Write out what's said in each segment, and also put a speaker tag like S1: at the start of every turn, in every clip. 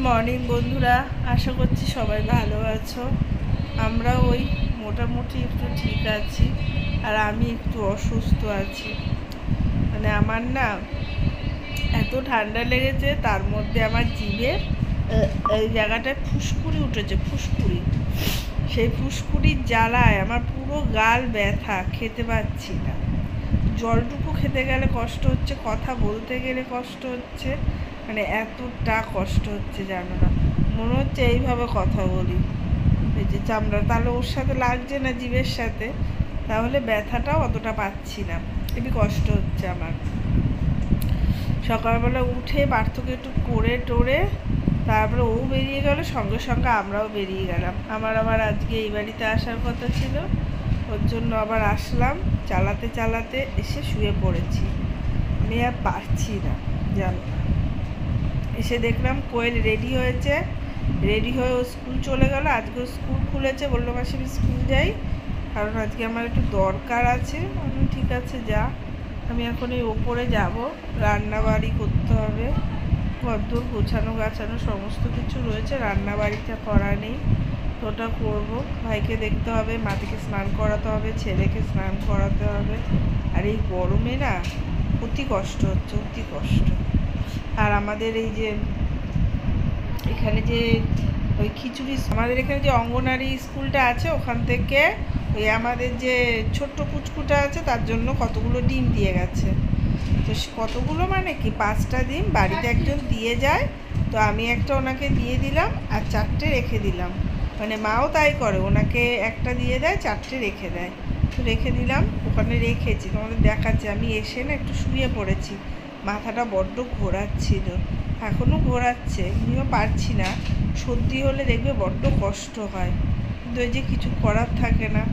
S1: Morning বন্ধুরা, আশা করছি সবাই ভালো আছো। আমরা ওই মোটামুটি একটু ঠিক আছি, আর আমি একটু অসুস্থ আছি। মানে আমার না এত ঠান্ডা লেগেছে, তার মধ্যে আমার জিভে এই জায়গাটায় ফুসকুড়ি উঠেছে, ফুসকুড়ি। সেই ফুসকুড়ির জ্বালায় আমার পুরো গাল ব্যথা, খেতে পাচ্ছি না। জলটুকু খেতে গেলে কষ্ট হচ্ছে, কথা বলতে গেলে কষ্ট হচ্ছে, মানে এতটা কষ্ট হচ্ছে জানো না। মনে হচ্ছে এইভাবে কথা বলি, এই যে চামড়া, তাহলে ওর সাথে লাগছে না জিভের সাথে, তাহলে ব্যথাটাও অতটা পাচ্ছি না। খুবই কষ্ট হচ্ছে আমার। সকালবেলা উঠে পার্থকে একটু করে টোরে তারপরে ও বেরিয়ে গেল, সঙ্গে সঙ্গে আমরাও বেরিয়ে গেলাম। আমার আবার আজকে এই বাড়িতে আসার কথা ছিল, ওর জন্য আবার আসলাম। চালাতে চালাতে এসে শুয়ে পড়েছি, আমি আর পারছি না জানো না। এসে দেখলাম কোয়েল রেডি হয়েছে, রেডি হয়ে ও স্কুল চলে গেল। আজকে স্কুল খুলেছে, বললো মাসি আমি স্কুল যাই, কারণ আজকে আমার একটু দরকার আছে। আমি ঠিক আছে যা। আমি এখন এই ওপরে যাব, রান্না বাড়ি করতে হবে, ঘরদোর গোছানো গাছানো সমস্ত কিছু রয়েছে, রান্না বাড়িটা করা নেই, তো ওটা করবো। ভাইকে দেখতে হবে, মাটিকে স্নান করাতে হবে, ছেলেকে স্নান করাতে হবে। আর এই গরমে না অতি কষ্ট হচ্ছে, অতি কষ্ট। আর আমাদের এই যে এখানে যে ওই খিচুড়ি, আমাদের এখানে যে অঙ্গনারী স্কুলটা আছে, ওখান থেকে ওই আমাদের যে ছোট্ট পুচকুটা আছে তার জন্য কতগুলো ডিম দিয়ে গেছে। তো কতগুলো মানে কি 5টা ডিম বাড়িতে একজন দিয়ে যায়, তো আমি একটা ওনাকে দিয়ে দিলাম আর 4টে রেখে দিলাম। মানে মাও তাই করে, ওনাকে একটা দিয়ে দেয়, 4টে রেখে দেয়। তো রেখে দিলাম, ওখানে রেখেছি, তোমাদের দেখাচ্ছি। আমি এসে না একটু শুয়ে পড়েছি, মাথাটা বড্ড ঘোরাচ্ছিল, এখনও ঘোরাচ্ছে, এমনিও পারছি না। সর্দি হলে দেখবে বড্ড কষ্ট হয়, কিন্তু এই যে কিছু করার থাকে না।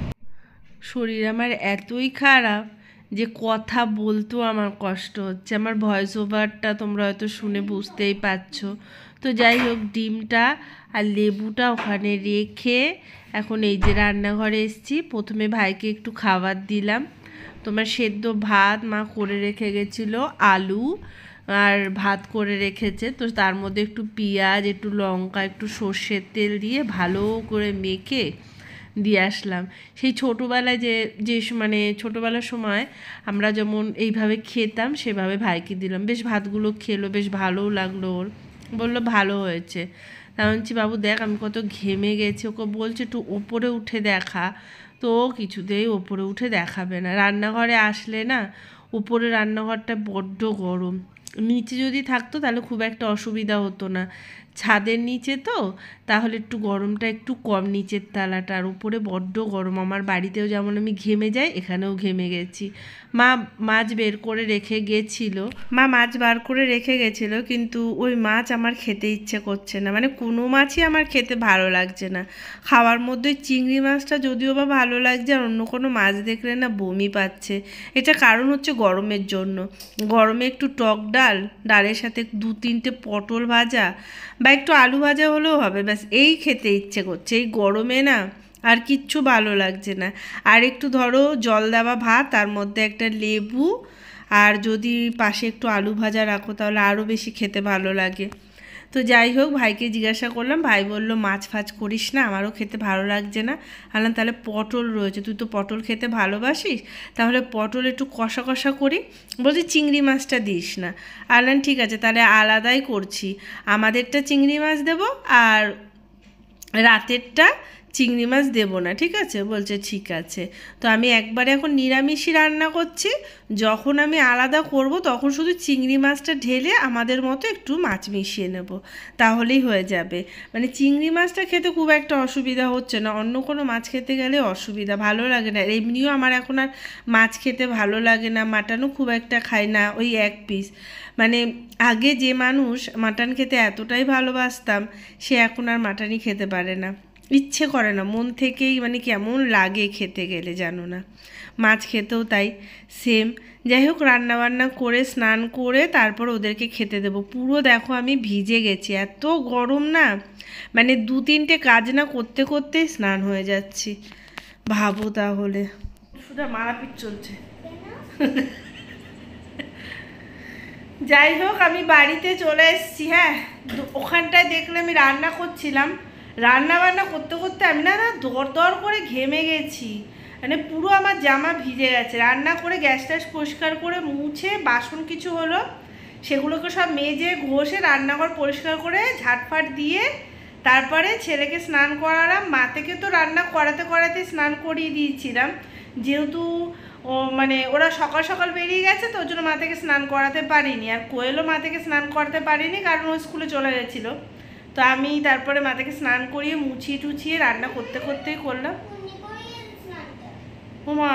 S1: শরীর আমার এতই খারাপ যে কথা বলতেও আমার কষ্ট হচ্ছে। আমার ভয়েস ওভারটা তোমরা হয়তো শুনে বুঝতেই পারছো। তো যাই হোক, ডিমটা আর লেবুটা ওখানে রেখে এখন এই যে রান্নাঘরে এসেছি। প্রথমে ভাইকে একটু খাবার দিলাম। তোমার সেদ্ধ ভাত মা করে রেখে গেছিলো, আলু আর ভাত করে রেখেছে, তো তার মধ্যে একটু পেঁয়াজ, একটু লঙ্কা, একটু সর্ষের তেল দিয়ে ভালো করে মেখে দিয়ে আসলাম। সেই ছোটোবেলায় যে যে মানে ছোটোবেলার সময় আমরা যেমন এইভাবে খেতাম, সেভাবে ভাইকে দিলাম। বেশ ভাতগুলো খেলো, বেশ ভালোও লাগলো ওর, বললো ভালো হয়েছে। তা বলছি বাবু দেখ আমি কত ঘেমে গেছি, ওকে বলছে একটু ওপরে উঠে দেখা, তো ও কিছুতেই ওপরে উঠে দেখাবে না। রান্নাঘরে আসলে না, উপরে রান্নাঘরটা বড্ড গরম, নিচে যদি থাকতো তাহলে খুব একটা অসুবিধা হতো না, ছাদের নিচে তো, তাহলে একটু গরমটা একটু কম নিচের তালাটা। আর উপরে বড্ড গরম, আমার বাড়িতেও যেমন আমি ঘেমে যাই, এখানেও ঘেমে গেছি। মা মাছ বের করে রেখে গেছিলো, মা মাছ বার করে রেখে গেছিলো, কিন্তু ওই মাছ আমার খেতে ইচ্ছে করছে না। মানে কোনো মাছই আমার খেতে ভালো লাগছে না। খাওয়ার মধ্যে চিংড়ি মাছটা যদিও বা ভালো লাগছে, আর অন্য কোনো মাছ দেখলে না বমি পাচ্ছে। এটা কারণ হচ্ছে গরমের জন্য। গরমে একটু টক ডাল, ডালের সাথে 2-3টে পটল ভাজা বা একটু আলু ভাজা হলেও হবে, ব্যাস এই খেতে ইচ্ছে করছে। এই গরমে না আর কিচ্ছু ভালো লাগছে না। আর একটু ধরো জল দেওয়া ভাত, তার মধ্যে একটা লেবু, আর যদি পাশে একটু আলু ভাজা রাখো তাহলে আরও বেশি খেতে ভালো লাগে। তো যাই হোক, ভাইকে জিজ্ঞাসা করলাম, ভাই বললো মাছ ফাছ করিস না, আমারও খেতে ভালো লাগছে না। আনলাম তাহলে পটল রয়েছে, তুই তো পটল খেতে ভালোবাসিস, তাহলে পটল একটু কষা কষা করি। বলছি চিংড়ি মাছটা দিস না। আনলাম ঠিক আছে, তাহলে আলাদাই করছি, আমাদেরটা চিংড়ি মাছ দেবো আর রাতেরটা চিংড়ি মাছ দেবো না, ঠিক আছে? বলছে ঠিক আছে। তো আমি একবারে এখন নিরামিষই রান্না করছি, যখন আমি আলাদা করব তখন শুধু চিংড়ি মাছটা ঢেলে আমাদের মতো একটু মাছ মিশিয়ে নেব, তাহলেই হয়ে যাবে। মানে চিংড়ি মাছটা খেতে খুব একটা অসুবিধা হচ্ছে না, অন্য কোনো মাছ খেতে গেলে অসুবিধা, ভালো লাগে না। এমনিও আমার এখন আর মাছ খেতে ভালো লাগে না, মাটনও খুব একটা খাই না, ওই 1 পিস। মানে আগে যে মানুষ মাটন খেতে এতটাই ভালোবাসতাম, সে এখন আর মাটনই খেতে পারে না, ইচ্ছে করে না মন থেকেই, মানে কেমন লাগে খেতে গেলে জানো না। মাছ খেতেও তাই সেম। যাই হোক, রান্নাবান্না করে স্নান করে তারপর ওদেরকে খেতে দেবো। পুরো দেখো আমি ভিজে গেছি, এত গরম না, মানে 2-3টে কাজ না করতে করতেই স্নান হয়ে যাচ্ছি, ভাবো তাহলে। শুধু মারাপিট চলছে। যাই হোক, আমি বাড়িতে চলে এসেছি। হ্যাঁ, ওখানটায় দেখলে আমি রান্না করছিলাম, রান্না বান্না করতে করতে আমি না দর দর করে ঘেমে গেছি, মানে পুরো আমার জামা ভিজে গেছে। রান্না করে গ্যাস ট্যাস পরিষ্কার করে মুছে বাসন কিছু হলো, সেগুলোকে সব মেজে ঘষে রান্নাঘর পরিষ্কার করে ঝাটফাট দিয়ে তারপরে ছেলেকে স্নান করালাম। মা থেকে তো রান্না করাতে করাতে স্নান করিয়ে দিয়েছিলাম, যেহেতু ও মানে ওরা সকাল সকাল বেরিয়ে গেছে, তো ওর জন্য মা থেকে স্নান করাতে পারিনি। আর কোয়েলও মা থেকে স্নান করাতে পারিনি, কারণ ও স্কুলে চলে গেছিলো। তো আমি তারপরে মা থেকে স্নান করিয়ে মুছিয়ে টুছিয়ে রান্না করতে করতেই করলাম। ও মা,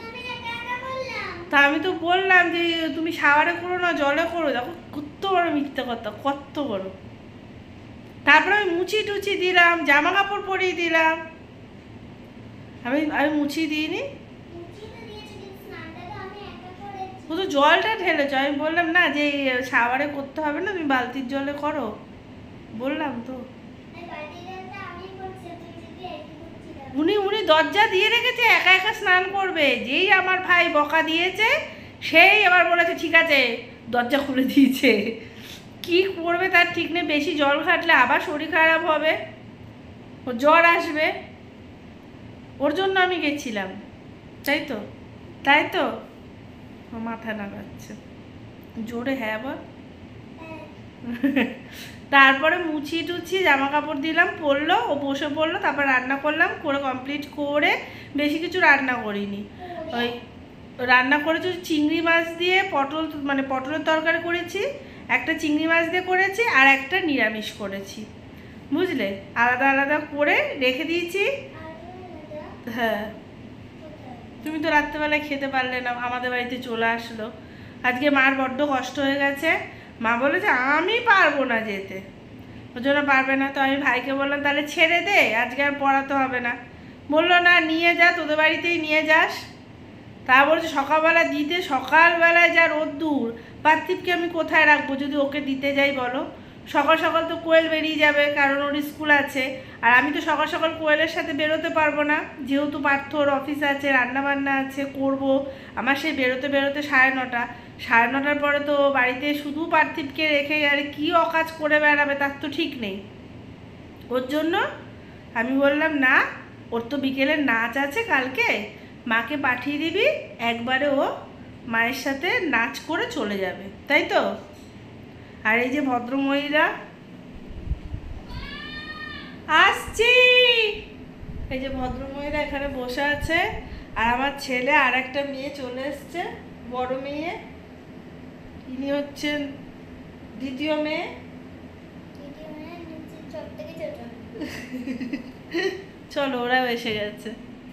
S1: তা আমি তো বললাম যে তুমি শাওয়ারে করো না, জলে করো। দেখো কত বড় মিথ্যে কথা, কত বড়। তারপরে আমি মুছি টুচি দিলাম, জামা কাপড় পরিয়ে দিলাম। আমি মুছিয়ে দিইনি, শুধু জলটা ঢেলেছ। আমি বললাম না যে শাওয়ারে করতে হবে না, তুমি বালতির জলে করো, বললাম তো। উনি দরজা দিয়ে রেখেছে, একা একা স্নান করবে। যেই আমার ভাই বকা দিয়েছে, সেই আবার বলেছে ঠিক আছে, দরজা খুলে দিয়েছে। কি করবে তার ঠিক নেই, বেশি জল ঘাটলে আবার শরীর খারাপ হবে, ওর জ্বর আসবে। ওর জন্য আমি গেছিলাম, তাই তো, তাই তো। মাথা নাড়াচ্ছে জোরে, হ্যাঁ বল। তারপরে মুছি টুছি জামা কাপড় দিলাম, পরলো, ও বসে পড়লো। তারপর রান্না করলাম, করে কমপ্লিট করে, বেশি কিছু রান্না করিনি। ওই রান্না করেছি চিংড়ি মাছ দিয়ে পটল, মানে পটলের তরকারি করেছি, একটা চিংড়ি মাছ দিয়ে করেছি, আর একটা নিরামিষ করেছি, বুঝলে, আলাদা আলাদা করে রেখে দিয়েছি। হ্যাঁ, তুমি তো রাত্রেবেলায় খেতে পারলে না, আমাদের বাড়িতে চলে আসলো। আজকে মার বড্ড কষ্ট হয়ে গেছে। মা বলেছে আমি পারবো না যেতে, ওর জন্য পারবে না। তো আমি ভাইকে বললাম তাহলে ছেড়ে দে, আজকে আর পড়াতে হবে না। বললো না, নিয়ে যা, তোদের বাড়িতেই নিয়ে যাস। তা বলছে সকালবেলা দিতে, সকালবেলায় যা রোদ্দুর, পার্থিবকে আমি কোথায় রাখবো যদি ওকে দিতে যাই বলো। সকাল সকাল তো কোয়েল বেরিয়ে যাবে, কারণ ওর স্কুল আছে। আর আমি তো সকাল সকাল কোয়েলের সাথে বেরোতে পারবো না, যেহেতু পার্থর অফিস আছে, রান্না বান্না আছে, করব। আমার সেই বেরোতে বেরোতে 9:30, 9:30 পরে তো বাড়িতে শুধু পার্থিবকে রেখে আর কি অকাজ করে বেড়াবে তার তো ঠিক নেই। ওর জন্য আমি বললাম না, ওর তো বিকেলের নাচ আছে কালকে, মাকে পাঠিয়ে দিবি, একবারে ও মায়ের সাথে নাচ করে চলে যাবে, তাই তো। আর এই যে ভদ্রমহিলা আসছি, এই যে ভদ্রমহিলা এখানে বসে আছে, আর আমার ছেলে আর একটা মেয়ে চলে এসছে, বড় মেয়ে, ইনি হচ্ছেন দ্বিতীয় মেয়ে। চলো, ওরাও এসে গেছে।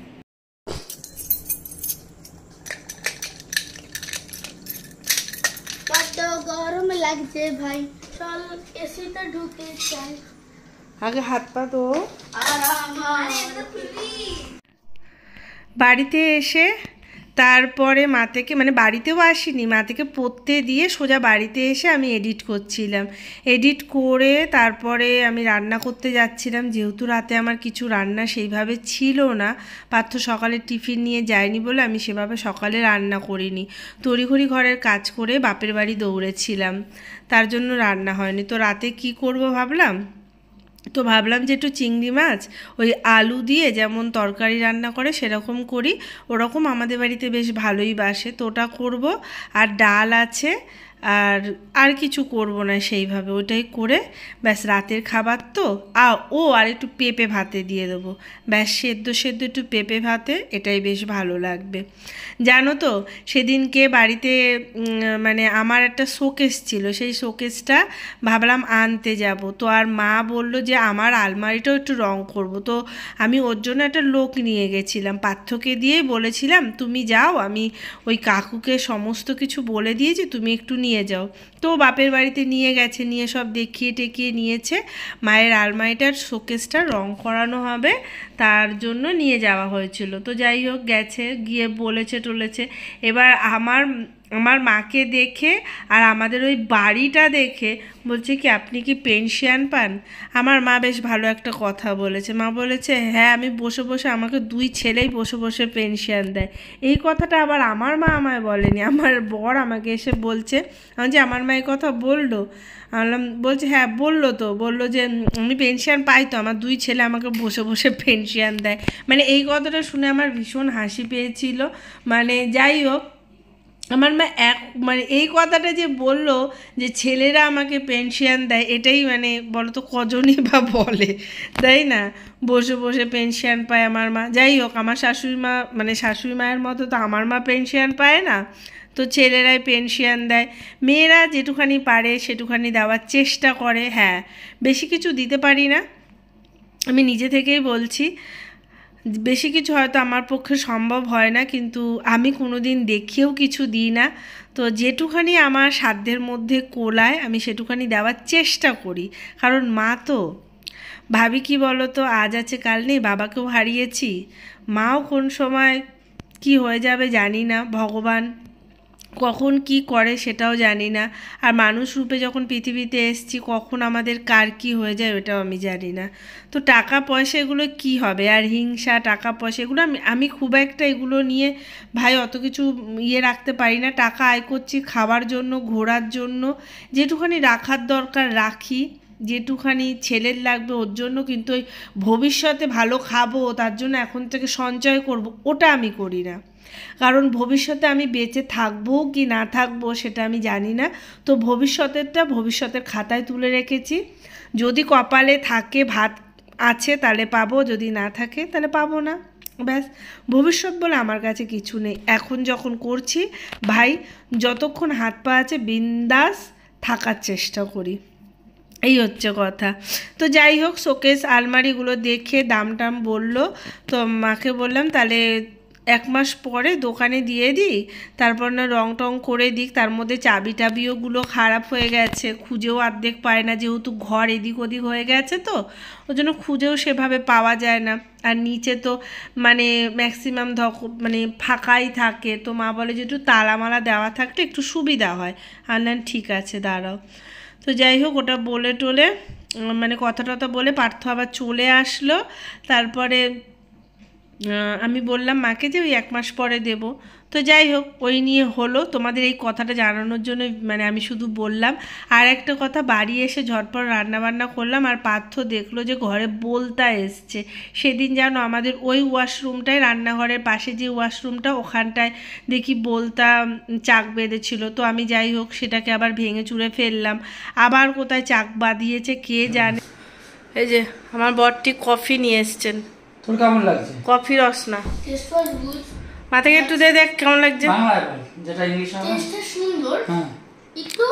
S2: কত গরম লাগছে ভাই, চল এসিতে ঢুকে চাই।
S1: আগে হাত পা ধো।
S3: বাড়িতে এসে তারপরে মা থেকে, মানে বাড়িতেও আসিনি, মা থেকে পড়তে দিয়ে সোজা বাড়িতে এসে আমি এডিট করছিলাম। এডিট করে তারপরে আমি রান্না করতে যাচ্ছিলাম, যেহেতু রাতে আমার কিছু রান্না সেইভাবে ছিল না। পার্থ সকালে টিফিন নিয়ে যায়নি বলে আমি সেভাবে সকালে রান্না করিনি। তড়িঘড়ি ঘরের কাজ করে বাপের বাড়ি দৌড়েছিলাম, তার জন্য রান্না হয়নি। তো রাতে কি করব ভাবলাম, তো ভাবলাম যে একটু চিংড়ি মাছ ওই আলু দিয়ে যেমন তরকারি রান্না করে সেরকম করি, ওরকম আমাদের বাড়িতে বেশ ভালোই বাসে, তো ওটা করব। আর ডাল আছে, আর কিছু করব না সেইভাবে, ওটাই করে ব্যাস রাতের খাবার তো। আর একটু পেঁপে ভাতে দিয়ে দেবো, ব্যাস সেদ্ধ সেদ্ধ একটু পেঁপে ভাতে, এটাই বেশ ভালো লাগবে। জানো তো সেদিনকে বাড়িতে মানে আমার একটা শোকেস ছিল, সেই শোকেসটা ভাবলাম আনতে যাব, তো আর মা বলল যে আমার আলমারিটাও একটু রং করব। তো আমি ওর জন্য একটা লোক নিয়ে গেছিলাম, পার্থকে দিয়ে বলেছিলাম তুমি যাও, আমি ওই কাকুকে সমস্ত কিছু বলে দিয়েছি, তুমি একটু নিয়ে যাও। তো বাপের বাড়িতে নিয়ে গেছে, নিয়ে সব দেখিয়ে টেকিয়ে নিয়েছে। মায়ের আলমারিটার শোকেসটা রং করানো হবে, তার জন্য নিয়ে যাওয়া হয়েছিল। তো যাই হোক, গেছে, গিয়ে বলেছে টলেছে। এবার আমার আমার মাকে দেখে আর আমাদের ওই বাড়িটা দেখে বলছে কি আপনি কি পেনশন পান? আমার মা বেশ ভালো একটা কথা বলেছে। মা বলেছে হ্যাঁ, আমি বসে বসে, আমাকে 2 ছেলেই বসে বসে পেনশন দেয়। এই কথাটা আবার আমার মা আমায় বলেনি, আমার বর আমাকে এসে বলছে। আমি যে আমার মা এই কথা বললো, বলছে হ্যাঁ বললো তো, বললো যে আমি পেনশন পাই তো, আমার 2 ছেলে আমাকে বসে বসে পেনশন দেয়। মানে এই কথাটা শুনে আমার ভীষণ হাসি পেয়েছিল। মানে যাই হোক, আমার মা মানে এই কথাটা যে বললো যে ছেলেরা আমাকে পেনশন দেয়, এটাই মানে বলো তো কজনই বা বলে, তাই না? বসে বসে পেনশন পায় আমার মা। যাই হোক, আমার শাশুড়ি মা মানে শাশুড়ি মায়ের মতো তো আমার মা পেনশন পায় না, তো ছেলেরাই পেনশন দেয়। মেয়েরা যেটুখানি পারে সেটুখানি দেওয়ার চেষ্টা করে। হ্যাঁ, বেশি কিছু দিতে পারি না, আমি নিজে থেকেই বলছি। বেশি কিছু হয়তো আমার পক্ষে সম্ভব হয় না, কিন্তু আমি কোনো দিন দেখিয়েও কিছু দিই না। তো যেটুখানি আমার সাধ্যের মধ্যে কোলায় আমি সেটুখানি দেওয়ার চেষ্টা করি। কারণ মা তো, ভাবি কি বলো তো, আজ আছে কাল নেই, বাবাকেও হারিয়েছি, মাও কোন সময় কি হয়ে যাবে জানি না, ভগবান কখন কি করে সেটাও জানি না। আর মানুষ রূপে যখন পৃথিবীতে এসেছি, কখন আমাদের কার কি হয়ে যায় ওটাও আমি জানি না। তো টাকা পয়সা এগুলো কি হবে, আর হিংসা টাকা পয়সা এগুলো আমি খুব একটা এগুলো নিয়ে ভাই অত কিছু রাখতে পারি না। টাকা আয় করছি খাওয়ার জন্য, ঘোরার জন্য, যেটুখানি রাখার দরকার রাখি, যেটুখানি ছেলের লাগবে ওর জন্য, কিন্তু ওই ভবিষ্যতে ভালো খাবো তার জন্য এখন থেকে সঞ্চয় করব, ওটা আমি করি না। কারণ ভবিষ্যতে আমি বেঁচে থাকবো কি না থাকবো সেটা আমি জানি না। তো ভবিষ্যতেরটা ভবিষ্যতের খাতায় তুলে রেখেছি। যদি কপালে থাকে ভাত আছে তাহলে পাবো, যদি না থাকে তাহলে পাবো না, ব্যাস। ভবিষ্যৎ বলে আমার কাছে কিছু নেই। এখন যখন করছি ভাই, যতক্ষণ হাত পা আছে বিন্দাস থাকার চেষ্টা করি, এই হচ্ছে কথা। তো যাই হোক, শোকেস আলমারিগুলো দেখে দাম টাম বললো, তো মাকে বললাম তাহলে 1 মাস পরে দোকানে দিয়ে দিই, তারপর না রং টং করে দিক। তার মধ্যে চাবি টাবিওগুলো খারাপ হয়ে গেছে, খুঁজেও অর্ধেক পায় না, যেহেতু ঘর এদিক ওদিক হয়ে গেছে, তো ওই জন্য খুঁজেও সেভাবে পাওয়া যায় না। আর নিচে তো মানে ম্যাক্সিমাম মানে ফাঁকাই থাকে, তো মা বলে যে একটু তালামালা দেওয়া থাকলে একটু সুবিধা হয়। আনলাম ঠিক আছে দাঁড়াও। তো যাই হোক, ওটা বলে টোলে মানে কথা টথা বলে পার্থ আবার চলে আসলো। তারপরে আমি বললাম মাকে যে ওই 1 মাস পরে দেব। তো যাই হোক, ওই নিয়ে হলো। তোমাদের এই কথাটা জানানোর জন্য মানে আমি শুধু বললাম। আর একটা কথা, বাড়ি এসে ঝটপট রান্নাবান্না করলাম, আর পার্থ দেখলো যে ঘরে বোলতা এসছে। সেদিন জানো আমাদের ওই ওয়াশরুমটায়, রান্নাঘরের পাশে যে ওয়াশরুমটা, ওখানটায় দেখি বোলতা চাক বেঁধেছিল। তো আমি যাই হোক সেটাকে আবার ভেঙে চুরে ফেললাম, আবার কোথায় চাক বাঁধিয়েছে কে জানে। এই যে আমার বরটি কফি নিয়ে এসছেন।
S4: তোর কেমন লাগছে?
S3: Coffee Rasna
S2: taste was good.
S3: মাথাকে একটু দিয়ে দেখ কেমন লাগছে।
S4: বাংলায় বল, যেটা ইংলিশ হবে।
S2: টেস্টটা সুন্দর,
S4: হ্যাঁ
S2: একটু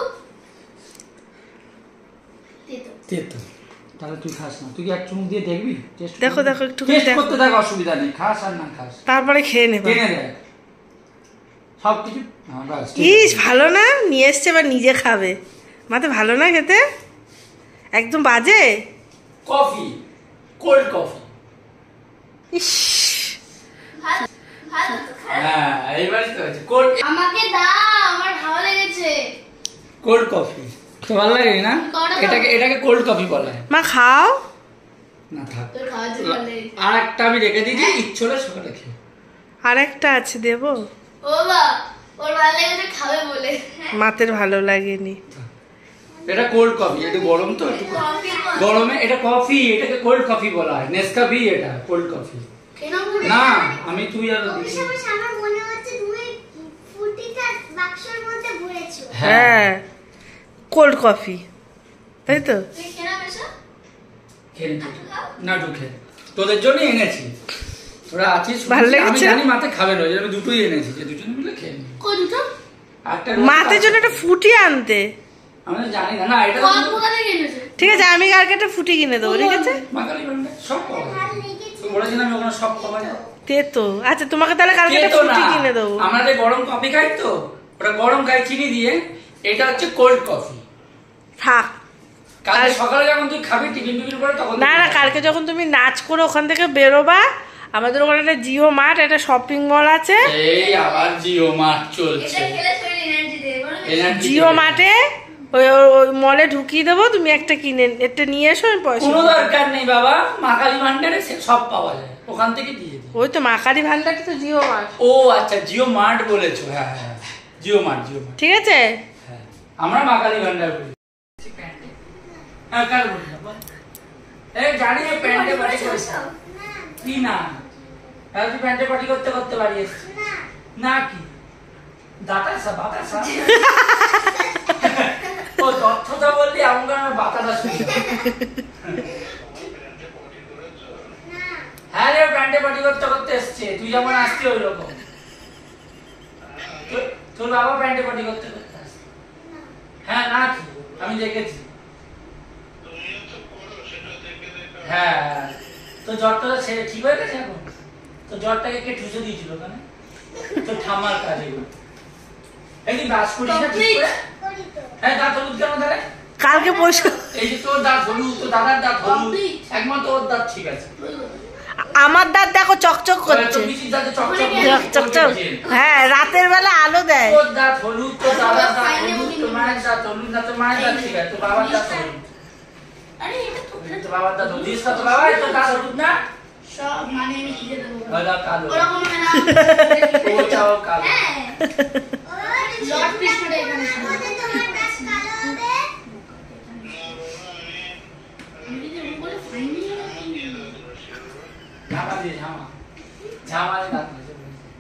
S2: তেতো।
S4: তেতো। তাহলে তুই খাস না, তুই কি এক চুমুক দিয়ে দেখবি? টেস্ট
S3: দেখো দেখো একটু
S4: টেস্ট
S3: দেখো,
S4: করতে থাক, অসুবিধা নেই, খাস আর না খাস
S3: তারপরে খেয়ে নেবে।
S4: টেনে দেখ সব কিছু। হ্যাঁ বাস, ঠিক
S3: ইস
S4: আছে।
S3: ভালো না, নিয়ে এসছে এবার নিজে খাবে। মাতে ভালো না খেতে, একদম বাজে।
S4: Coffee, cold coffee.
S3: ইস
S2: ভালো ভালো তো, খারাপ।
S4: হ্যাঁ এইবারই তো হয়েছে কোল্ড।
S2: আমাকে দাও, আমার ভালো লেগেছে।
S4: কোল্ড কফি তো ভালো লাগে না? এটাকে কোল্ড কফি বলা হয়।
S3: মা খাও।
S4: না থাক,
S2: তোর খাওয়ার জন্য ভালো লেগেছে।
S4: আর একটা আমি রেখে দিয়েছি, ইচ্ছে হলে সকালে খেয়ে।
S3: আর একটা আছে দেবো।
S2: ও বা, ওর ভালো লেগেছে খাবে বলে।
S3: মাতের ভালো লাগেনি।
S4: এটা কোল্ড কফি, একটু গরম তো, একটু
S2: কফি বল।
S4: গরমে এটা কফি, এটাকে কোল্ড কফি বলা হয়। নেসকাফি এটা কোল্ড কফি
S2: কেন বলে?
S4: না। আমি তুই আর
S5: অবশ্য আমার মনে হচ্ছে তুমি ফুটিটা বাক্সের মধ্যে ভরেছো।
S3: হ্যাঁ কোল্ড কফি, তাই তো।
S2: তুই কেন বেশা?
S4: খেয়ে না ঢুকে তোদের জন্য এনেছি, তোরা আছিস।
S3: ভালো
S4: আমি
S3: লেগেছে?
S4: জানি মাতে খাবে না, ওই জন্য আমি দুটোই এনেছি, যে দুজনে মিলে খেয়ে নিই।
S2: কোন দুটো?
S4: একটা
S3: মাতের জন্য একটা ফুটি আনতে।
S4: আমি তো জানি না, না এটা
S2: কোথা থেকে এনেছে?
S3: ঠিক আছে, আমি কালকে একটা ফুটি কিনে দেবো, ঠিক আছে।
S4: মাকালি বান্ডা সব পাওয়া যায়। তুই বলেছিলাম আমি ওখানে সব পাওয়া যায়।
S3: তেতো, আচ্ছা তোমাকে তাহলে কালকে একটা
S4: খেতো না,
S3: ফুটি কিনে দেবো।
S4: আমরা যে গরম কফি খাই তো, ওটা গরম খাই চিনি দিয়ে, এটা হচ্ছে কোল্ড কফি।
S3: থাক,
S4: কালকে সকালে যখন তুই খাবি টিফিন টিফিন করে তখন
S3: না না, কালকে যখন তুমি নাচ করে ওখান থেকে বেরোবা, আমাদের ওখানে একটা জিও মার্ট, একটা শপিং মল আছে।
S4: এই আবার জিও মার্ট চলছে।
S2: এটা খেলে শরীরে
S4: Energy
S3: জিও
S4: থেকে।
S3: মার্টে ওই ওই মলে ঢুকিয়ে দেবো, তুমি একটা কিনে একটা নিয়ে এসো, আমি পয়সা
S4: কোনো
S3: দেবো।
S4: দরকার নেই বাবা, মা কালী ভান্ডারে সব পাওয়া যায়, ওখান থেকে দিয়ে দিই।
S3: ওই তো মা কালী ভান্ডারটা তো জিও মার্ট,
S4: ও আচ্ছা, জিও মার্ট বলেছো, হ্যাঁ হ্যাঁ, জিও মার্ট।
S3: ঠিক আছে।
S4: হ্যাঁ, আমরা মা কালী ভান্ডার বলি। হ্যাঁ, কাল বলি না, বল। এই জানি এই প্যান্টে পার্টি করছিস কি না? তাহলে তুই প্যান্টে পার্টি করতে করতে বাড়ি এসেছিস না কি? বাতাসা ও তথ্যটা বললি আমাকে, আমার বাতাসা শুনি। হ্যাঁ রে, প্যান্টে পার্টি করতে করতে এসছে, তুই যেমন আসছি ওই রকম। তোর বাবা প্যান্টে পার্টি করতে করতে আসছে। হ্যাঁ না কি, আমি দেখেছি। হ্যাঁ, তো জ্বরটা ছেড়ে ঠিক হয়ে গেছে এখন? তো জ্বরটাকে কে ঠুসে দিয়েছিল ওখানে? তো ঠামার কাজ এগুলো। একদিন ব্রাশ করিস না ঠিক করে? হ্যাঁ, দাঁত হলুদ কেন তাহলে?
S3: কালকে পরিষ্কার,
S4: এই যে তোর দাঁত হলুদ, তোর দাদার দাঁত হলুদ, একমাত্র ওর দাঁত ঠিক আছে।
S3: আমার দাঁত দেখো চকচক
S4: তোর
S3: করছে,
S4: পিসির দাঁতে চকচক
S3: চকচক। হ্যাঁ, রাতের বেলা আলো দেয়।
S4: তোর দাঁত হলুদ, তোর দাদার দাঁত হলুদ, তোর মায়ের দাঁত হলুদ না, তোর মায়ের দাঁত ঠিক আছে, তোর বাবার দাঁত হলুদ।
S2: আরে এটা তো
S4: তোর বাবার দাঁত হলুদ, দিস না তোর বাবা, তোর দাঁত হলুদ না?
S2: সব মানে আমি কি দেবো
S4: ওর দাঁত কালো,
S2: ওরকম হয় না।
S4: ওটাও কালো।
S2: হ্যাঁ লট পিস করে এখানে
S5: তোমার দাঁত কালো হবে।
S2: আমি যদি বলে ফাইনি
S4: ঝামা দিয়ে ঝামা দিয়ে দাঁত হয়েছে।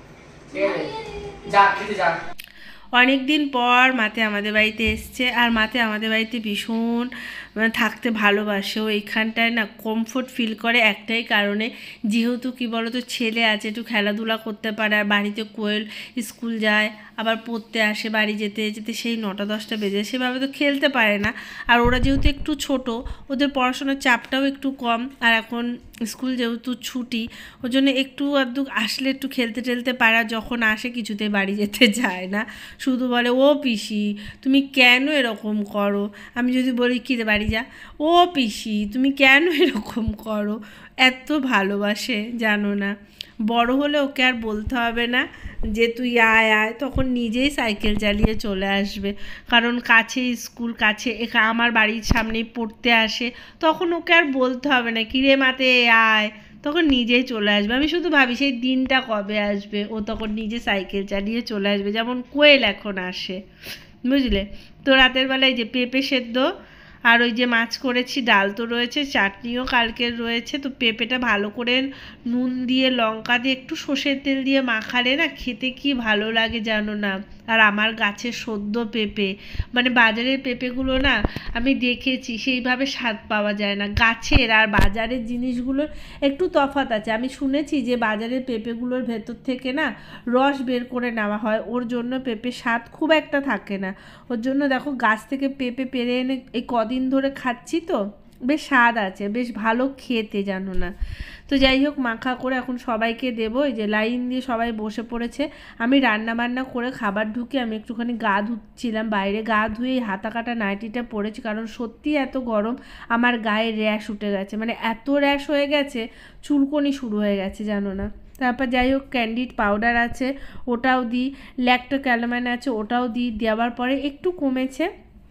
S4: ঠিক আছে, যা খেতে যা।
S3: অনেক দিন পর মাতে আমাদের বাড়িতে এসছে, আর মাতে আমাদের বাড়িতে ভীষণ থাকতে ভালোবাসে। ও এইখানটায় না কমফোর্ট ফিল করে একটাই কারণে, যেহেতু কি বলতো ছেলে আছে, একটু খেলাধুলা করতে পারে, আর বাড়িতে কোয়েল স্কুল যায়, আবার পড়তে আসে, বাড়ি যেতে যেতে সেই 9টা-10টা বেজে, সেভাবে তো খেলতে পারে না। আর ওরা যেহেতু একটু ছোট, ওদের পড়াশোনার চাপটাও একটু কম, আর এখন স্কুল যেহেতু ছুটি, ওর জন্য একটু আধটু আসলে একটু খেলতে টেলতে পারে। আর যখন আসে কিছুতেই বাড়ি যেতে চায় না, শুধু বলে ও পিসি তুমি কেন এরকম করো। আমি যদি বলি কি রে বাড়ি যা, ও পিসি তুমি কেন এরকম করো। এত ভালোবাসে জানো না। বড় হলে ওকে আর বলতে হবে না যে তুই আয় আয়, তখন নিজেই সাইকেল চালিয়ে চলে আসবে। কারণ কাছে স্কুল, কাছে আমার বাড়ির সামনেই পড়তে আসে, তখন ওকে আর বলতে হবে না কি রে মাতে আয়, তখন নিজেই চলে আসবে। আমি শুধু ভাবি সেই দিনটা কবে আসবে, ও তখন নিজে সাইকেল চালিয়ে চলে আসবে, যেমন কোয়েল এখন আসে, বুঝলে। তো রাতের বেলায় যে পেঁপে সেদ্ধ আর ওই যে মাছ করেছি, ডাল তো রয়েছে, চাটনিও কালকের রয়েছে। তো পেঁপেটা ভালো করে নুন দিয়ে লঙ্কা দিয়ে একটু সর্ষের তেল দিয়ে মাখালে না খেতে কি ভালো লাগে জানো না। আর আমার গাছের সদ্য পেঁপে, মানে বাজারের পেঁপেগুলো না আমি দেখেছি সেইভাবে স্বাদ পাওয়া যায় না। গাছের আর বাজারের জিনিসগুলোর একটু তফাৎ আছে। আমি শুনেছি যে বাজারের পেঁপেগুলোর ভেতর থেকে না রস বের করে নেওয়া হয়, ওর জন্য পেঁপে স্বাদ খুব একটা থাকে না। ওর জন্য দেখো গাছ থেকে পেঁপে পেরে এনে এই কদিন ধরে খাচ্ছি, তো বেশ স্বাদ আছে, বেশ ভালো খেতে জানো না। তো যাই হোক, মাখা করে এখন সবাইকে দেবো। এই যে লাইন দিয়ে সবাই বসে পড়েছে। আমি রান্না বান্না করে খাবার ঢুকে আমি একটুখানি গা ধুচ্ছিলাম বাইরে। গা ধুয়ে হাতা কাটা নাইটিটা পরেছি, কারণ সত্যি এত গরম আমার গায়ে র্যাশ উঠে গেছে, মানে এত র্যাশ হয়ে গেছে, চুলকনি শুরু হয়ে গেছে জানো না। তারপর যাই হোক, ক্যান্ডিড পাউডার আছে ওটাও দিই, ল্যাক্টোক্যালামাইন আছে ওটাও দিই, দেওয়ার পরে একটু কমেছে,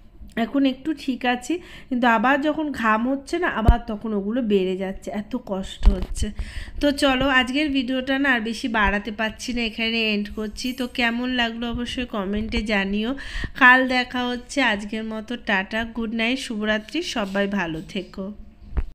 S3: এখন একটু ঠিক আছে। কিন্তু আবার যখন ঘাম হচ্ছে না, আবার তখন ওগুলো বেড়ে যাচ্ছে, এত কষ্ট হচ্ছে। তো চলো, আজকের ভিডিওটা না আর বেশি বাড়াতে পারছি না, এখানে এন্ড করছি। তো কেমন লাগলো অবশ্যই কমেন্টে জানিও। কাল দেখা হচ্ছে, আজকের মতো টাটা, গুড নাইট, শুভরাত্রি, সবাই ভালো থেকো।